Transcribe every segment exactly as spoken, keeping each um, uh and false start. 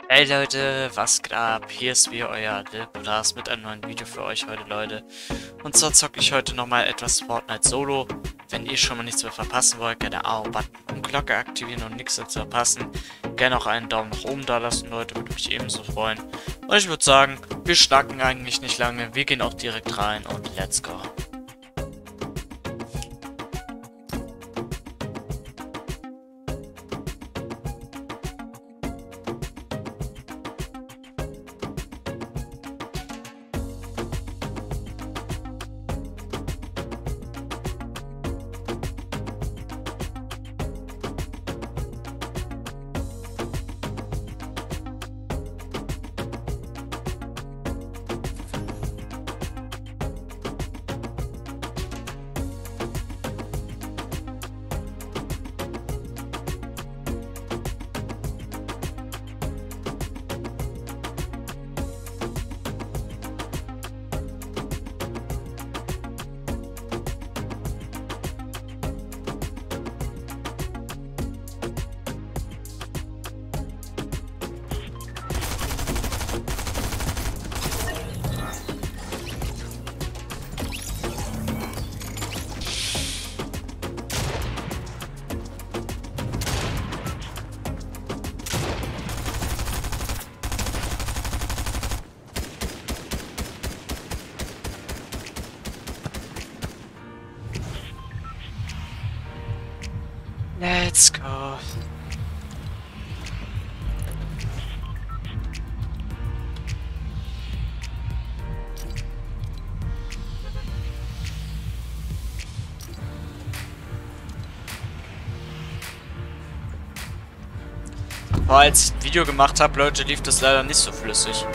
Hey Leute, was geht ab? Hier ist wieder euer Lilblas mit einem neuen Video für euch heute, Leute. Und zwar zocke ich heute nochmal etwas Fortnite Solo. Wenn ihr schon mal nichts mehr verpassen wollt, gerne Abo-Button und Glocke aktivieren und nichts mehr zu verpassen. Gerne auch einen Daumen nach oben da lassen, Leute, würde mich ebenso freuen. Und ich würde sagen, wir schnacken eigentlich nicht lange, wir gehen auch direkt rein und let's go. Let's go. Aber als ich ein Video gemacht habe, Leute, lief das leider nicht so flüssig.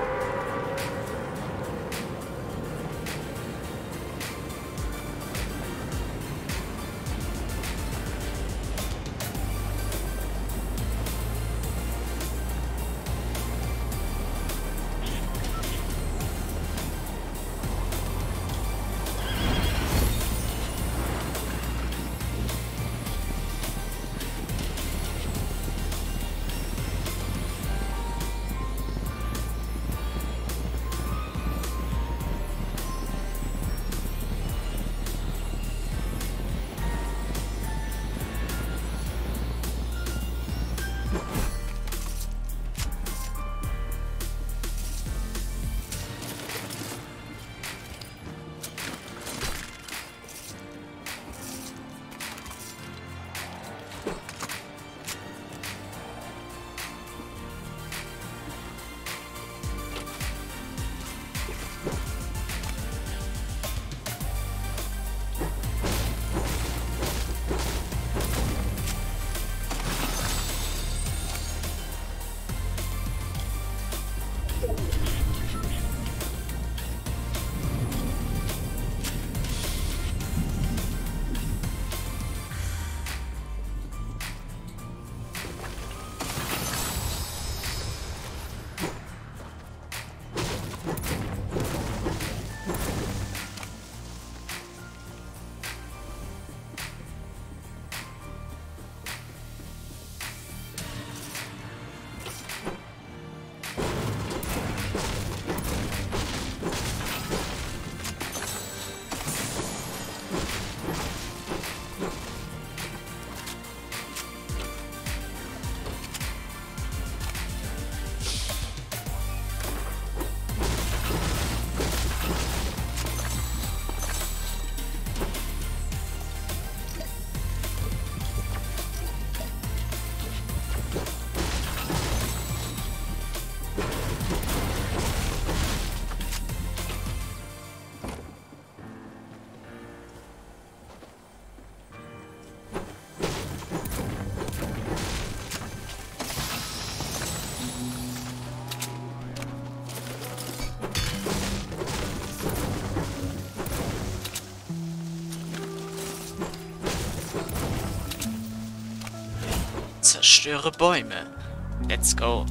Zerstöre Bäume. Let's go.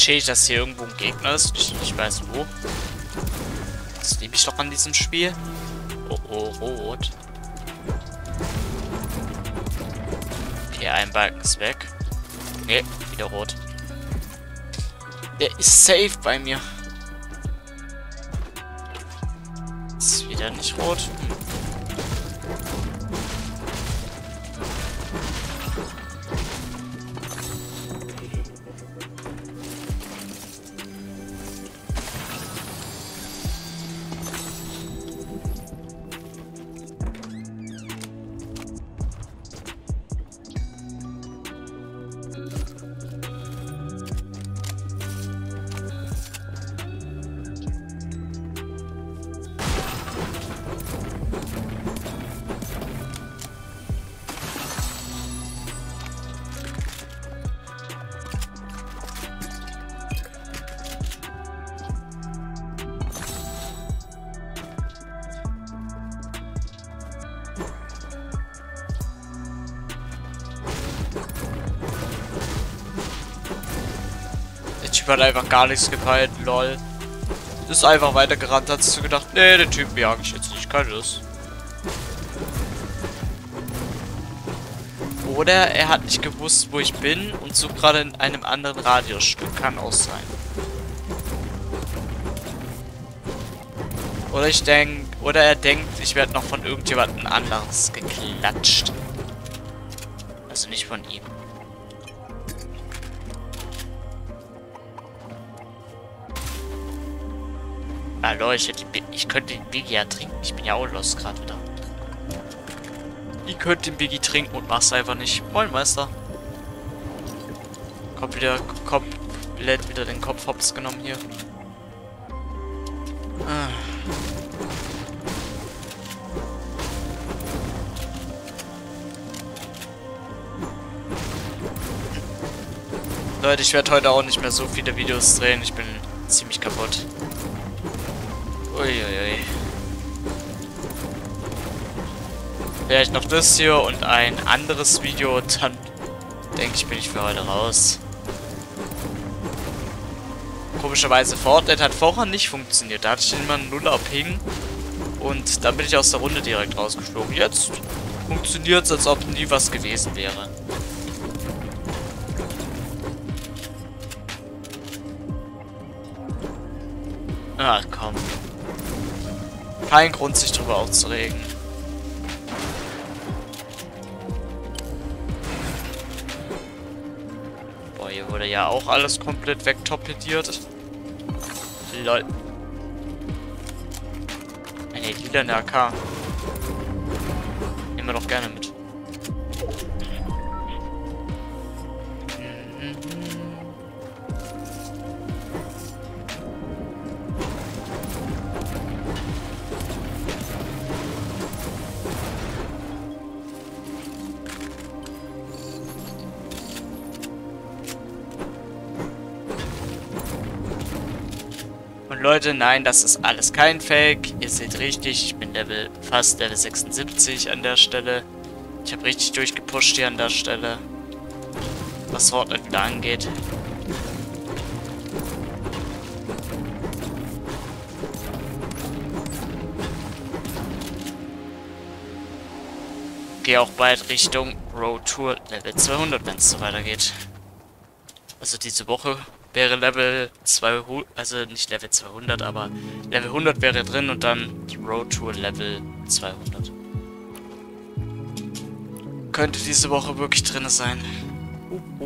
chillig, dass hier irgendwo ein Gegner ist. Ich nicht weiß wo. Das liebe ich doch an diesem Spiel. Oh, oh, rot. Okay, ein Balken ist weg. Ne, wieder rot. Der ist safe bei mir. Ist wieder nicht rot. Hm. Der Typ hat einfach gar nichts gepeilt, lol. Ist einfach weitergerannt, hat sich so gedacht, nee, den Typen jag ich jetzt nicht, keine Lust. Oder er hat nicht gewusst, wo ich bin und sucht gerade in einem anderen Radiusstück. Kann auch sein. Oder ich denke, oder er denkt, ich werde noch von irgendjemandem anderes geklatscht. Also nicht von ihm. Hallo, ich, hätte die, ich könnte den Biggie ja trinken. Ich bin ja auch los gerade wieder. Ich könnte den Biggie trinken und mach's einfach nicht. Moin, Meister. Kommt wieder komplett wieder den Kopf hops genommen hier. Ah. Leute, ich werde heute auch nicht mehr so viele Videos drehen. Ich bin ziemlich kaputt. Uiuiui. Vielleicht noch das hier und ein anderes Video, dann denke ich, bin ich für heute raus. Komischerweise Fortnite hat vorher nicht funktioniert. Da hatte ich immer einen Nuller Ping und dann bin ich aus der Runde direkt rausgeflogen. Jetzt funktioniert es, als ob nie was gewesen wäre. Ah, komm. Kein Grund, sich drüber aufzuregen. Boah, hier wurde ja auch alles komplett wegtorpediert. Lol. Eine lila A K. Nehmen wir doch gerne mit. Leute, nein, das ist alles kein Fake. Ihr seht richtig, ich bin Level, fast Level sechsundsiebzig an der Stelle. Ich habe richtig durchgepusht hier an der Stelle. Was Fortnite wieder angeht. Gehe auch bald Richtung Road Tour Level zweihundert, wenn es so weitergeht. Also diese Woche wäre Level zweihundert, also nicht Level zweihundert, aber Level hundert wäre drin und dann die Road Tour Level zweihundert. Könnte diese Woche wirklich drin sein. Uh, uh.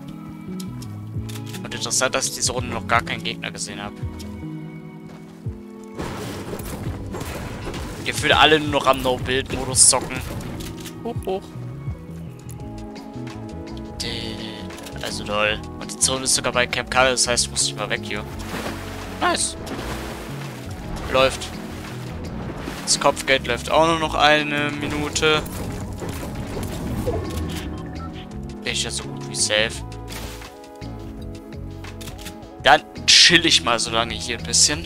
Und interessant, dass ich diese Runde noch gar keinen Gegner gesehen habe. Gefühlt alle nur noch am No-Build-Modus zocken. Uh, uh. Also toll. Und die Zone ist sogar bei Camp Kalle, das heißt, ich muss nicht mal weg hier. Nice. Läuft. Das Kopfgeld läuft auch nur noch eine Minute. Bin ich ja so gut wie safe. Dann chill ich mal so lange hier ein bisschen.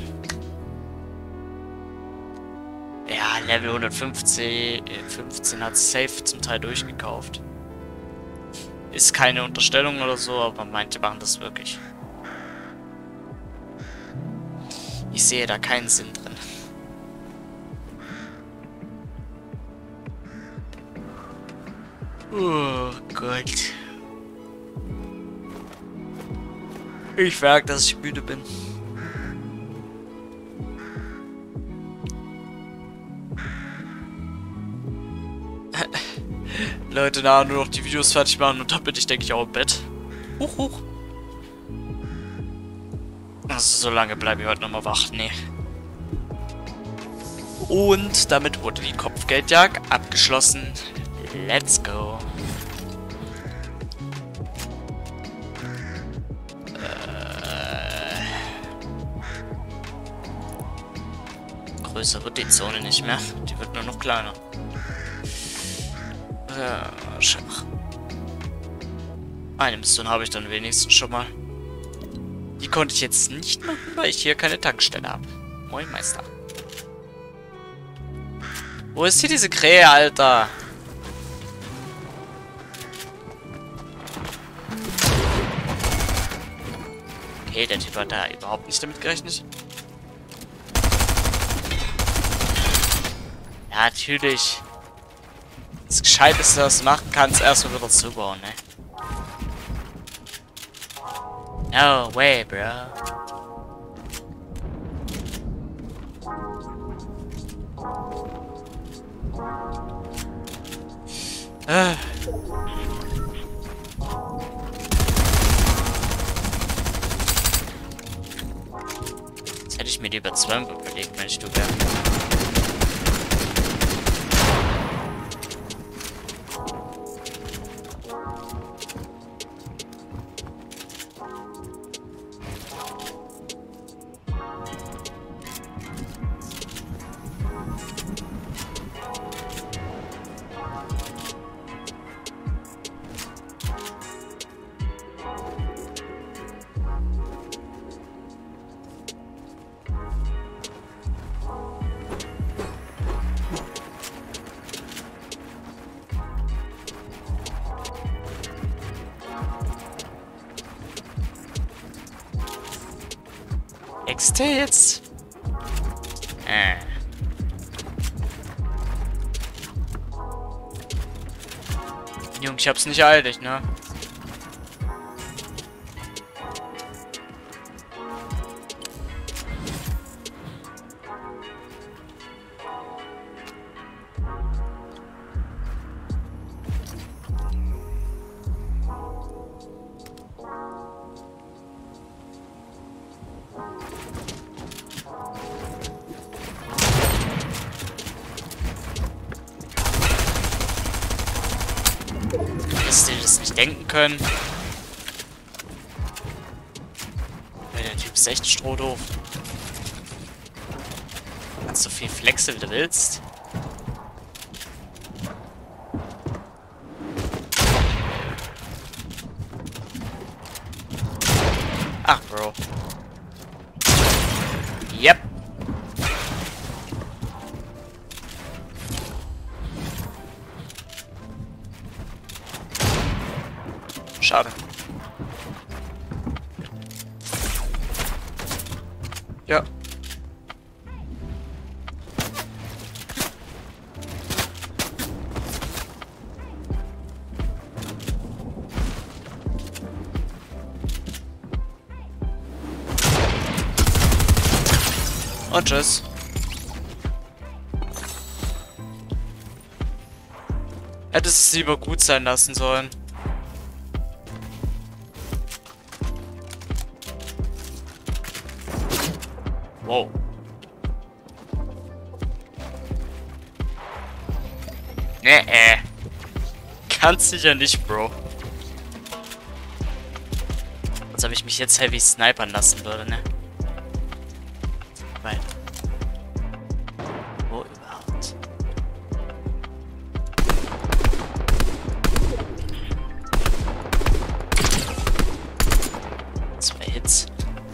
Ja, Level hundertfünfzehn fünfzehn hat safe zum Teil durchgekauft. Ist keine Unterstellung oder so, aber manche machen das wirklich. Ich sehe da keinen Sinn drin. Oh Gott. Ich merke, dass ich müde bin. Leute, na, nur noch die Videos fertig machen und dann bin ich, denke ich, auch im Bett. Huch, huch. Also, so lange bleibe ich heute nochmal wach. Nee. Und damit wurde die Kopfgeldjagd abgeschlossen. Let's go. Äh. Größer wird die Zone nicht mehr. Die wird nur noch kleiner. Äh, Schach. Eine Mission habe ich dann wenigstens schon mal. Die konnte ich jetzt nicht machen, weil ich hier keine Tankstelle habe. Moin, Meister. Wo ist hier diese Krähe, Alter? Okay, der Typ hat da überhaupt nicht damit gerechnet. Ja, natürlich. Das Gescheiteste, was du machen kannst, erstmal wieder zubauen, ne? No way, bro. Ah. Jetzt hätte ich mir lieber zwölf überlegt, wenn ich du wäre. X T jetzt. Äh. Junge, ich hab's nicht eilig, ne? Dass die das nicht denken können. Weil der Typ ist echt strohdoof. Kannst so viel flexen, wie du willst. Ach, Bro. Yep. Schade. Ja. Und tschüss. Hättest es lieber gut sein lassen sollen. Wow. Nee, äh. Ganz sicher nicht, Bro. Als ob ich mich jetzt heavy snipern lassen würde, ne? Weil. Wo überhaupt? Zwei Hits.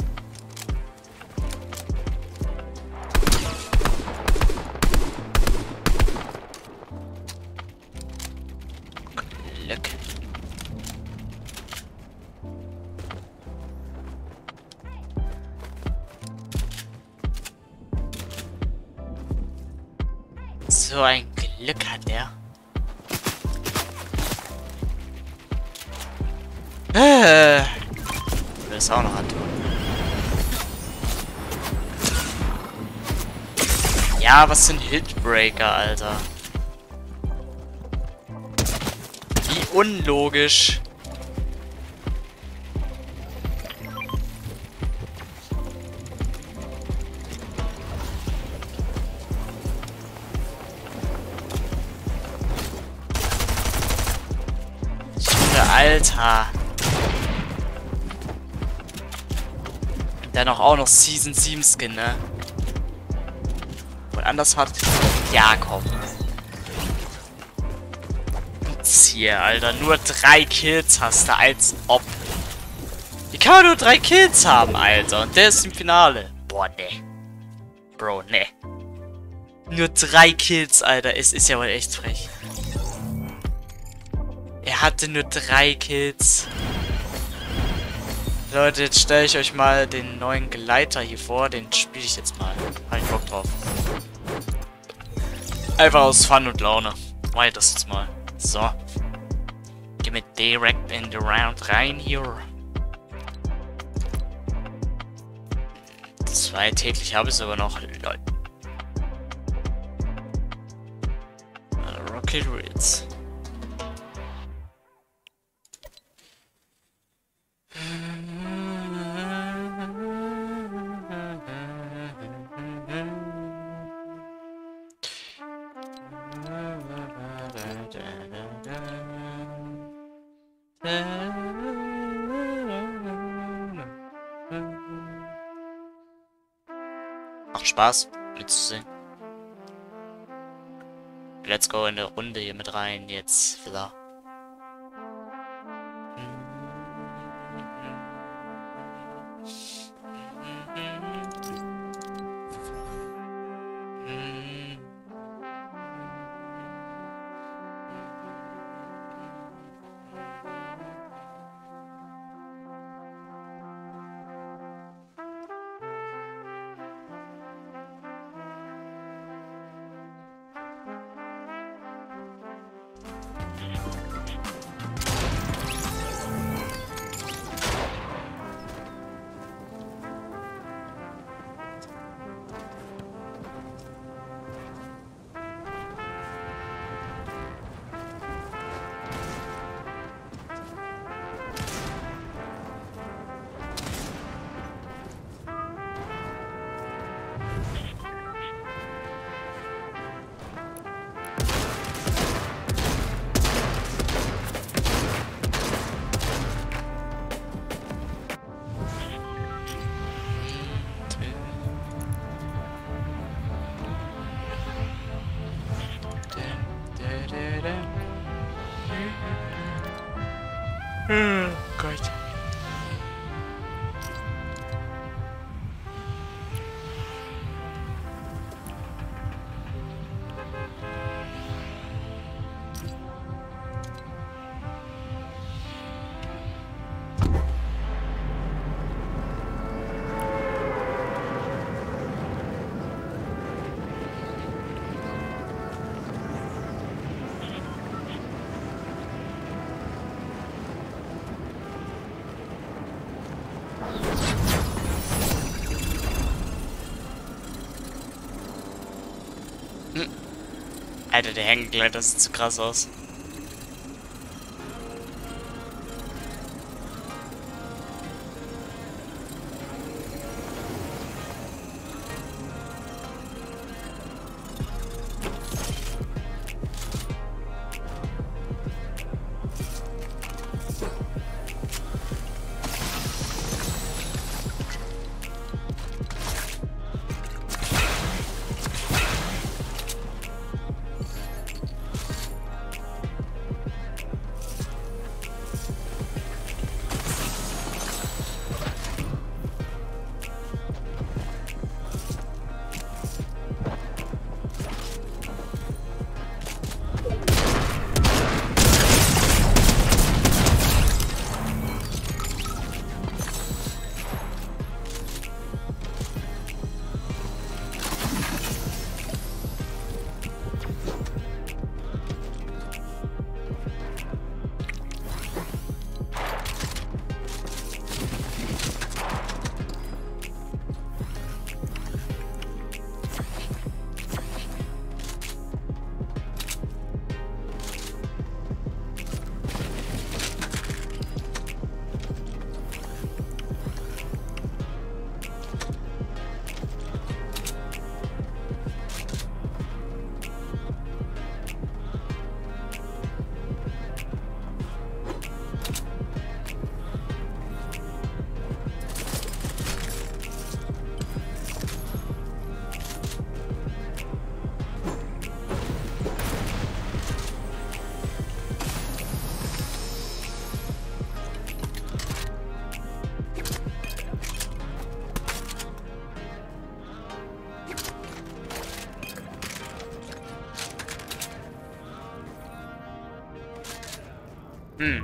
Glück. So ein Glück hat er. Äh. Ich will das auch noch antun. Ja, was sind Hitbreaker, Alter? Wie unlogisch. Junge, Alter. Dann auch noch Season sieben Skin, ne? Und anders hat... Ja, komm. Hier, Alter. Nur drei Kills hast du, als ob. Wie kann man nur drei Kills haben, Alter? Und der ist im Finale. Boah, ne. Bro, ne. Nur drei Kills, Alter. Es ist ja wohl echt frech. Er hatte nur drei Kills. Leute, jetzt stelle ich euch mal den neuen Gleiter hier vor. Den spiele ich jetzt mal. Hab ich Bock drauf. Einfach aus Fun und Laune. Mach ich das jetzt mal. So. Geh mit direkt in the round rein hier. Zwei täglich habe ich sogar noch. Leute. Rocket Ritz. Macht Spaß, mitzusehen. Let's go in der Runde hier mit rein, jetzt wieder. Oh Gott. Alter, der Hängegleiter sieht zu krass aus. Hm.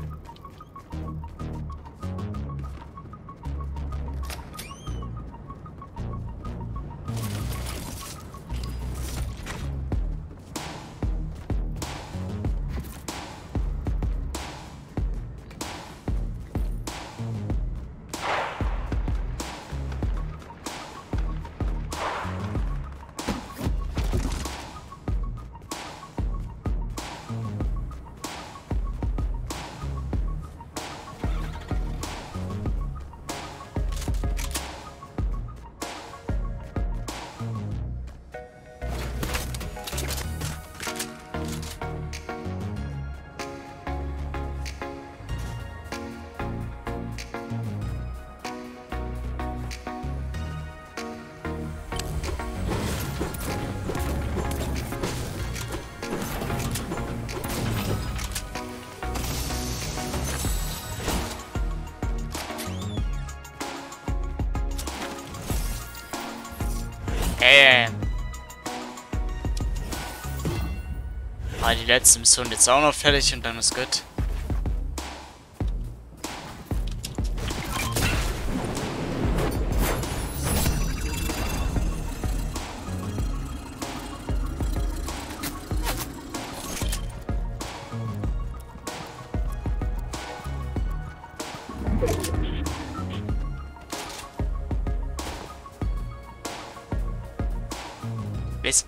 Ähm. Ah, die letzte Mission jetzt auch noch fertig und dann ist gut. Bis.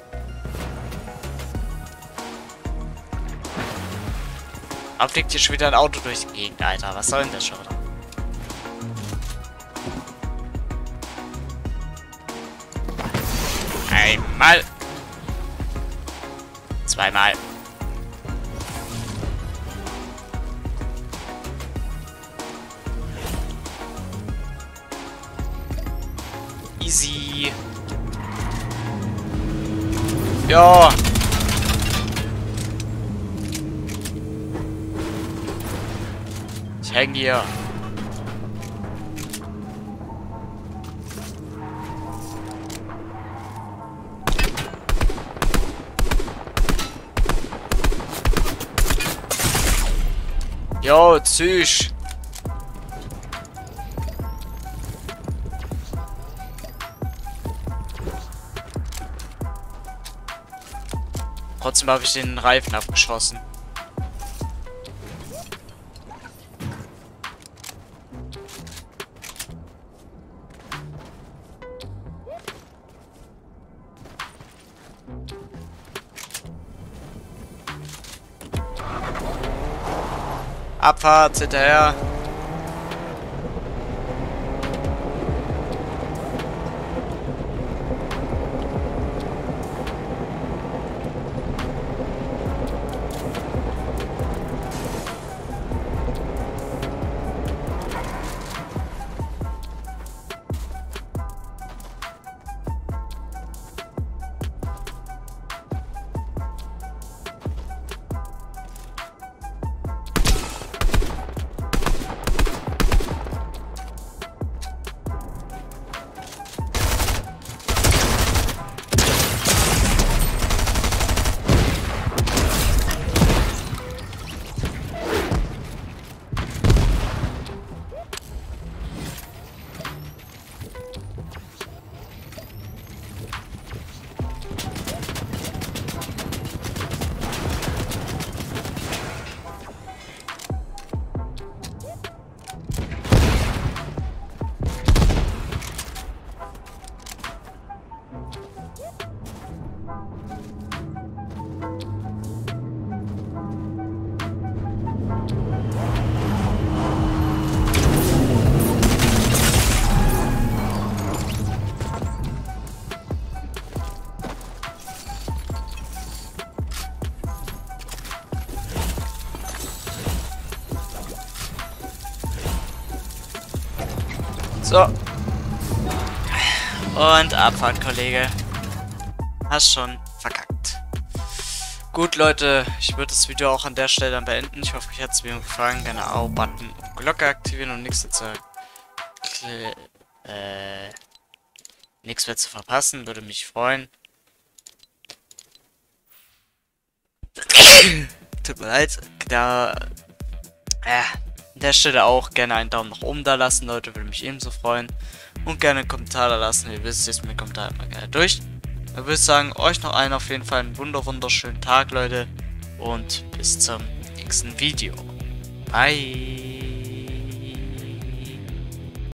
Da fliegt hier schon wieder ein Auto durch die Gegend, Alter. Was soll denn das schon wieder? Einmal. Zweimal. Easy. Ja. Ich häng hier. Jo, tschüss. Trotzdem habe ich den Reifen abgeschossen. Abfahrt hinterher. So. Und Abfahrt, Kollege. Hast schon verkackt. Gut, Leute, ich würde das Video auch an der Stelle dann beenden. Ich hoffe, euch hat es mir gefallen. Gerne Abo-Button und Glocke aktivieren, um nichts zu äh, nichts mehr zu verpassen. Würde mich freuen. Tut mir leid. Da Äh, an der Stelle auch gerne einen Daumen nach oben da lassen, Leute, würde mich ebenso freuen. Und gerne einen Kommentar da lassen, ihr wisst, jetzt mit Kommentar immer gerne durch. Ich würde sagen, euch noch einen auf jeden Fall einen wunder wunderschönen Tag, Leute. Und bis zum nächsten Video. Bye.